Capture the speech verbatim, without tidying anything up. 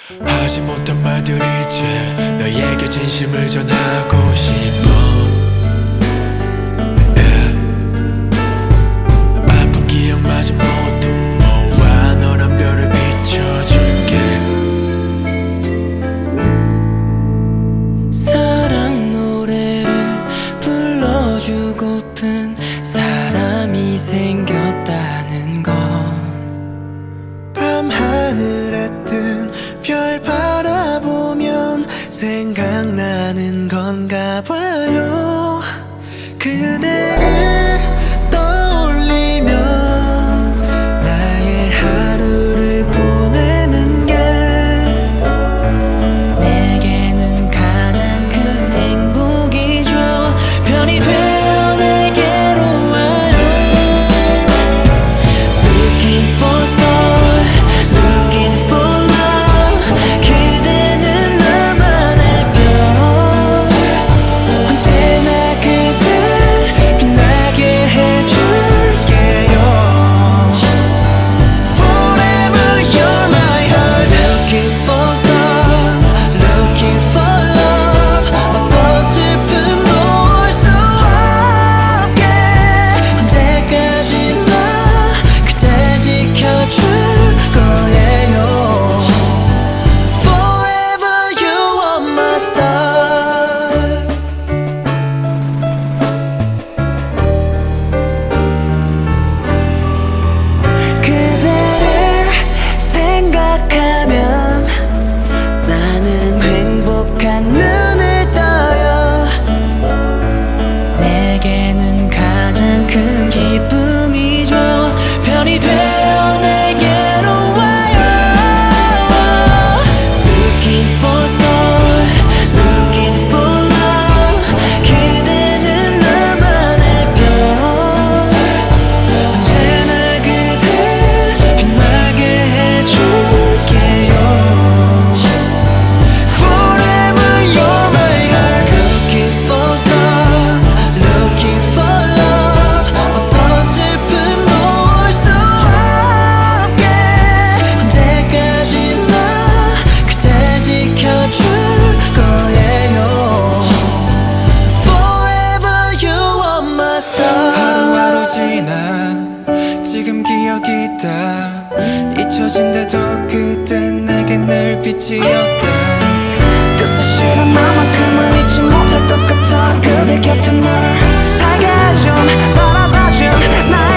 하지 못한 말들 이제 너에게 진심을 전하고 싶어. yeah. 아픈 기억마저 모두 모아 너란 별을 비춰줄게. 사랑 노래를 불러주고픈 사람이 생겼다는 건 밤하늘에 뜬 별 바라보면 생각나는 건가 봐요. 그대를 떠올리면 나의 하루를 보내는 게 내게는 가장 큰 행복이죠. 편이 되어 내게로 와요. Looking for soul, looking for love. 그대는 나만의 별. 언제나 그댈 빛나게 해줄게요. Forever you're my heart. Looking for star, looking for love. 어떤 슬픔도 올 수 없게 언제까지나 그댈 지켜줄 거예요. Forever you are my star. 그대를 생각하면 나는 행복한 눈을 떠요. 내게는 가장 큰 기쁨이죠. 편이 되어 내게로 와요. Looking for soul, looking for love. 그대는 나만의 별. 언제나 그댈 빛나게 해줄게요. Forever you're my heart. Looking for star, looking for love. 어떤 슬픔도 올 수 없게 언제까지나 그댈 지켜줄 거예요. Forever you are my star. 하루하루 지나 지금 기억이 다 잊혀진데도 그땐 내게 늘 빛이었다. 그 사실은 나만큼은 잊지 못할 것 같아. 그대 곁에 널 사귀어준 바라봐준 나